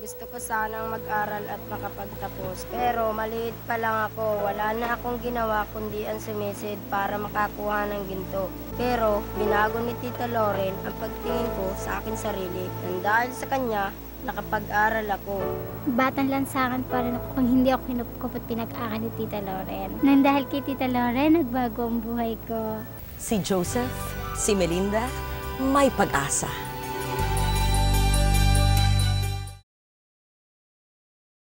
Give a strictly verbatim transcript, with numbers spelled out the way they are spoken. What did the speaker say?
Gusto ko sanang mag-aral at makapagtapos. Pero maliit pa lang ako, wala na akong ginawa kundi ang sumisid para makakuha ng ginto. Pero binago ni Tita Loren ang pagtingin ko sa akin sarili. Nang dahil sa kanya, nakapag-aral ako. Batang lansangan pa rin ako kung hindi ako kinupkup at pinag-aral ni Tita Loren. Nang dahil kay Tita Loren, nagbago ang buhay ko. Si Joseph, si Melinda, may pag-asa.